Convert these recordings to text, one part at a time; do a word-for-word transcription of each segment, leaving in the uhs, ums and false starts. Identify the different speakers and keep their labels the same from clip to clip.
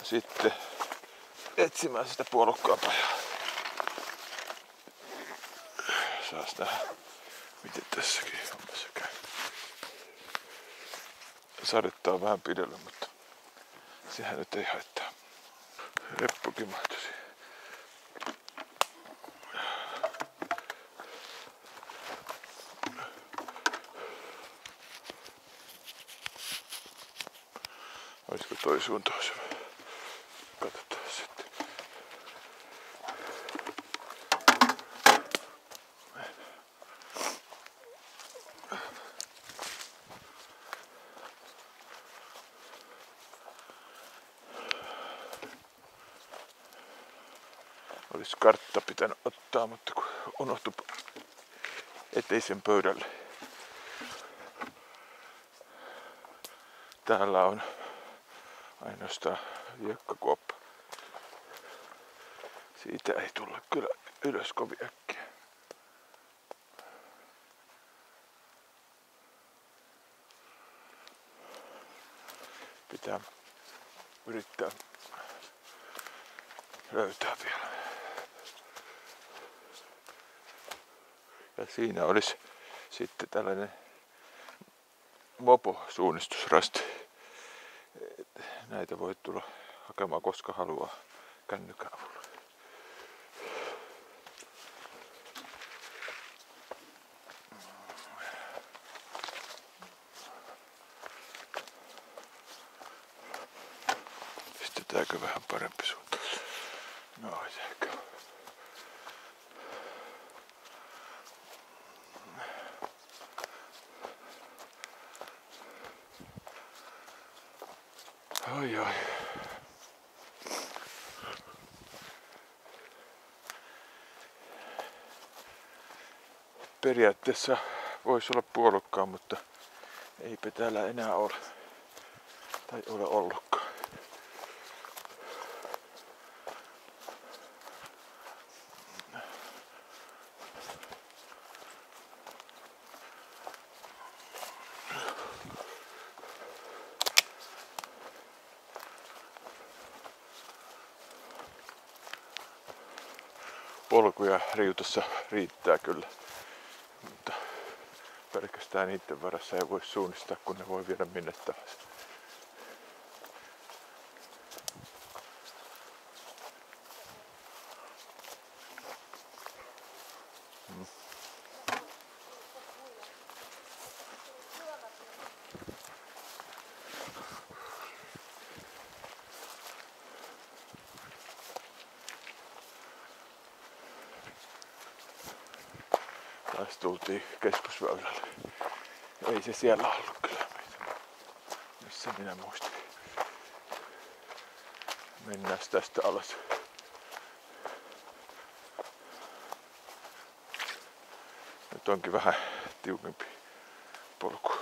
Speaker 1: sitten etsimään sitä puolukkaampajaa. Saas nähdä, miten tässäkin hommassa käy. Sadetta on vähän pidellä, mutta sehän nyt ei haittaa. Reppukin mahtuisi. Olisiko toi suuntaus? Katsotaan sitten. Olisi kartta pitänyt ottaa, mutta kun unohtui eteisen pöydälle. Täällä on ainoastaan hiekkakuoppa. Siitä ei tulla kyllä ylös kovin äkkiä. Pitää yrittää löytää vielä. Ja siinä olisi sitten tällainen mopo-suunnistusrasti. Näitä voi tulla hakemaan koska haluaa kännykän avulla. Pistetäänkö vähän parempi suunta? No, ehkä. Oi oi. Periaatteessa voisi olla puolukkaa, mutta eipä täällä enää ole. Tai ole ollutkaan. Polkuja riutassa riittää kyllä, mutta pelkästään niiden varassa ei voi suunnistaa, kun ne voi viedä minne tahansa. Hmm. Taas tultiin keskusväylälle. Ei se siellä ollut kyllä. Missä minä muistin. Mennään tästä alas. Nyt onkin vähän tiukempi polku.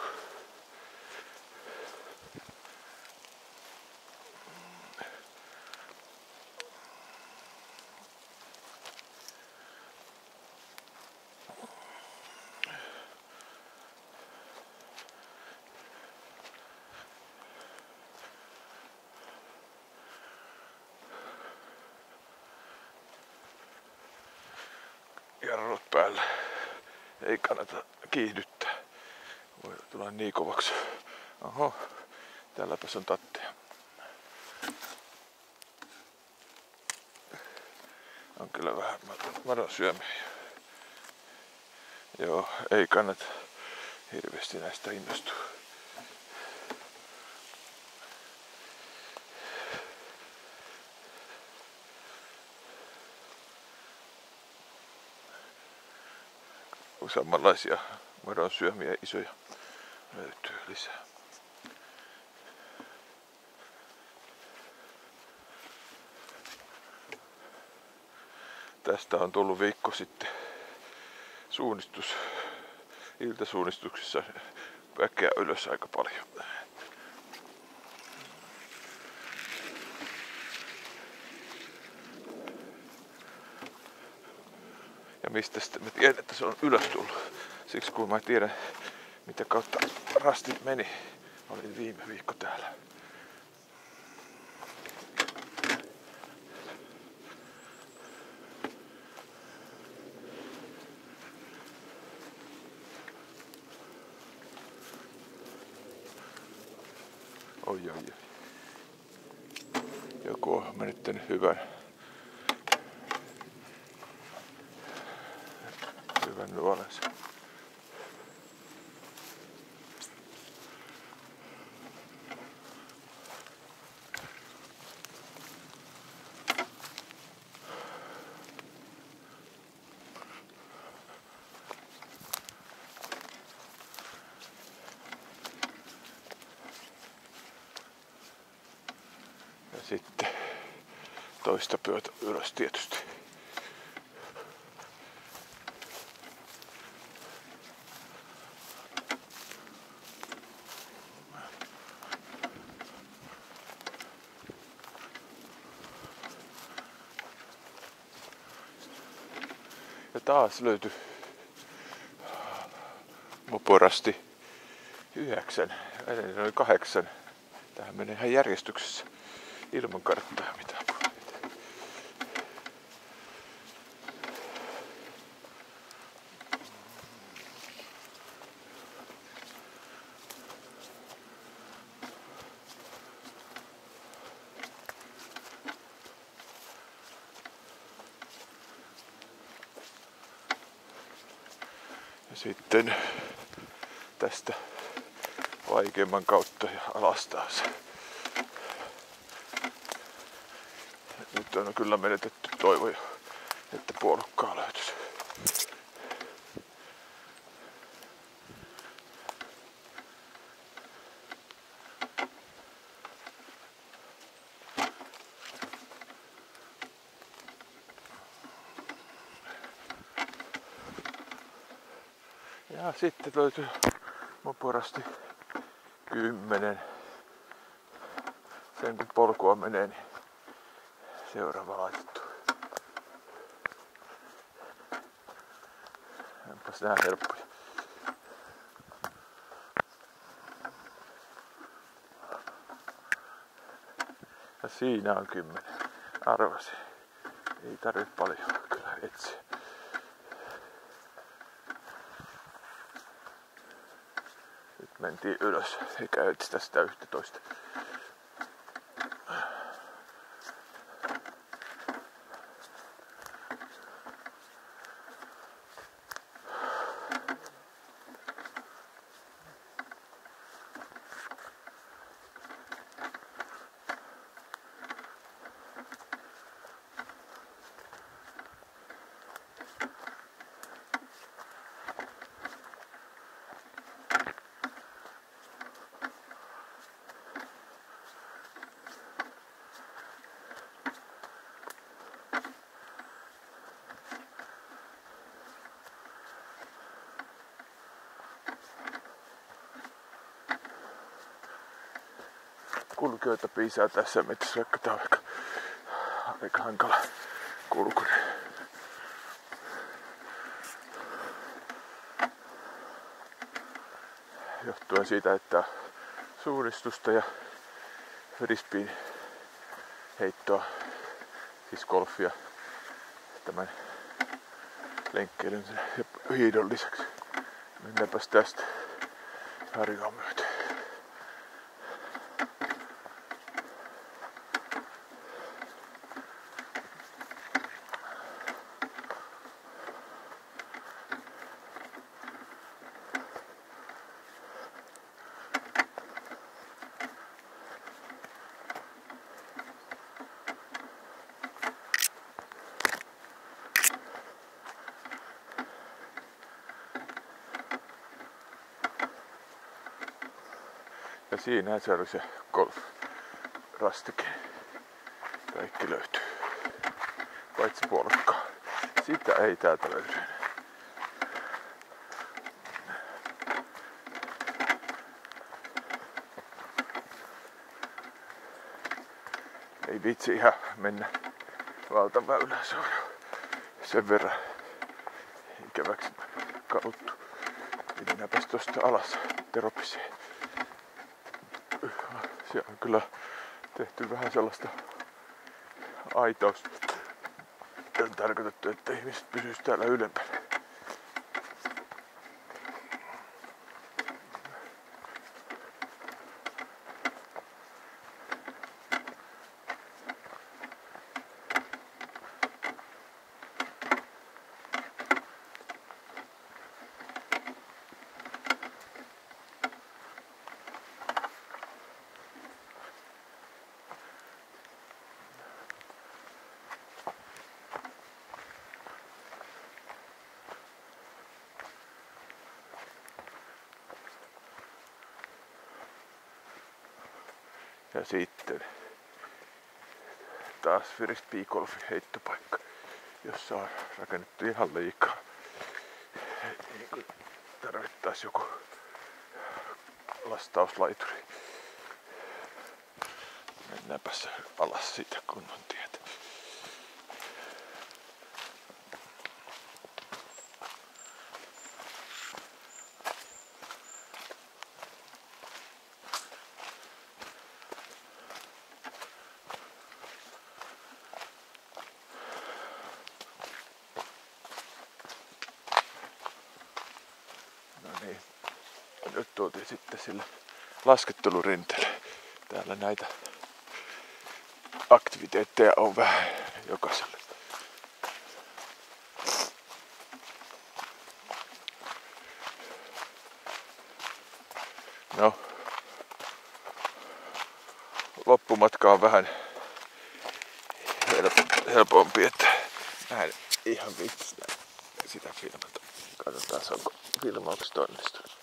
Speaker 1: Jarrut päällä. Ei kannata kiihdyttää. Voi tulla niin kovaksi. Oho, täälläpäs on tatteja. On kyllä vähän madon syömiä. Joo, ei kannata hirveästi näistä innostua. Samanlaisia madon syömiä isoja löytyy lisää. Tästä on tullut viikko sitten suunnistus, iltasuunnistuksessa väkeä ylös aika paljon. Ja mistä sitten mä tiedän, että se on ylös tullut. Siksi kun mä tiedän, mitä kautta rastit meni. Olin viime viikko täällä. Oi, oi, oi. Joku on menettänyt hyvän, hyvän nuolensa. Ja sitten toista pyötä ylös tietysti. Ja taas löytyi moporasti yhdeksän, edellinen oli kahdeksan. Tähän menee ihan järjestyksessä ilman karttaa mitään. Ja sitten tästä vaikeimman kautta ja alas taas. Nyt on kyllä menetetty toivo, että puolukkaa löytyisi. Ja sitten löytyy moporasti kymmenen. Sen kun polkua menee, niin seuraava laitettu. Enpäs nää helppoja. Ja siinä on kymmenen. Arvasin. Ei tarvitse paljon kyllä etsiä. Nyt mentiin ylös eikä etsitä sitä yhtätoista. Kulkijoita piisaa tässä metsässä, vaikka tää on aika, aika hankala kulku. Johtuen siitä, että suunnistusta ja frisbeen heittoa, siis golfia, tämän lenkkeilyn ja hiidon lisäksi. Mennäänpäs tästä harjaa myöten. Ja siinä se oli se golf-rastike. Kaikki löytyy. Paitsi puolukkaa. Sitä ei täältä löydy. Ei vitsi ihan mennä valtaväylään suoraan. Sen verran ikäväksi kaluttu. Mennäänpäs tosta alas Teropiseen. Siellä on kyllä tehty vähän sellaista aitausta. On tarkoitettu, että ihmiset pysyisivät täällä ylempänä. Ja sitten taas frisbeegolfin heittopaikka, jossa on rakennettu ihan liikaa. Niin kuin tarvittaisi joku lastauslaituri. Mennäänpäs alas siitä kunnon tietä. No niin, nyt tultiin sitten sille laskettelurinteelle. Täällä näitä aktiviteetteja on vähän jokaiselle. No, loppumatka on vähän helpompi, että mä en ihan viittis sitä filmata. Katsotaan, onko filmaukset onnistunut.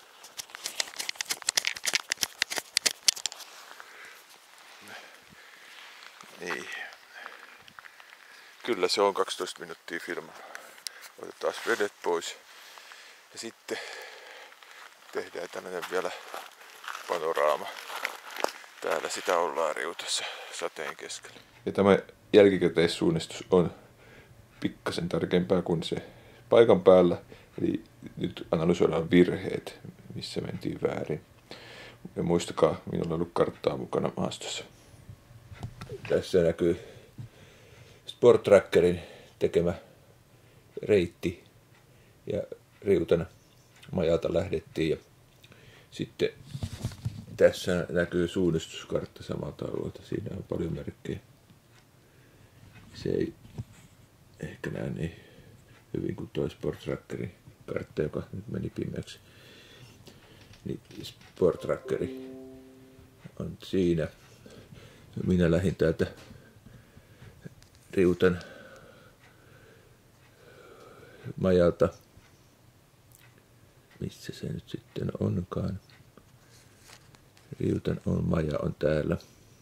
Speaker 1: Niin. Kyllä se on kaksitoista minuuttia filmaa. Otetaan vedet pois. Ja sitten tehdään tämmönen vielä panoraama. Täällä sitä ollaan riutossa sateen keskellä. Ja tämä jälkikäteissuunnistus on pikkasen tarkempaa kuin se paikan päällä. Eli nyt analysoidaan virheet, missä mentiin väärin. Ja muistakaa, minulla on ollut karttaa mukana maastossa. Tässä näkyy Sport Trackerin tekemä reitti ja riutana majalta lähdettiin. Ja sitten tässä näkyy suunnistuskartta samalta alueelta. Siinä on paljon merkkejä. Se ei ehkä näe niin hyvin kuin tuo Sport Trackerin kartta, joka nyt meni pimeäksi. Niin Sport Trackeri on siinä. Minä lähdin täältä riutan majalta. Missä se nyt sitten onkaan? Riutan on maja on täällä.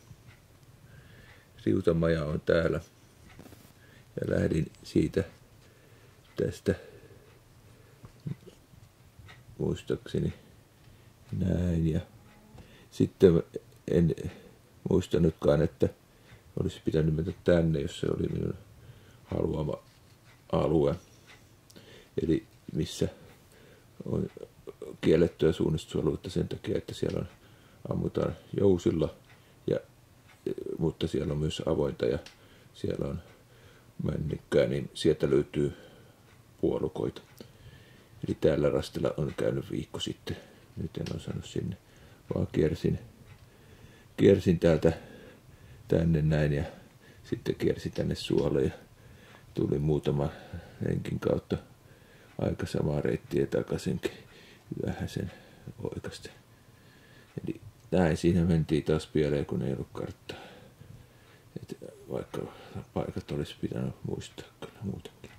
Speaker 1: Riutan maja on täällä. Ja lähdin siitä tästä muistaakseni näin. Ja sitten en muistanutkaan, että olisi pitänyt mennä tänne, jos se oli minun haluama alue. Eli missä on kiellettyä suunnistusaluetta sen takia, että siellä on, ammutaan jousilla, ja, mutta siellä on myös avointa ja siellä on männikkää, niin sieltä löytyy puolukoita. Eli täällä rastilla on käynyt viikko sitten. Nyt en osannut sinne, vaan kiersin, kiersin täältä tänne näin ja sitten kiersin tänne suolle ja tuli muutama renkin kautta aika samaa reittiä takaisinkin vähän sen oikasten. Eli näin siinä mentiin taas pieleen, kun ei ollut karttaa. Et vaikka paikat olisi pitänyt muistaa kyllä muutenkin.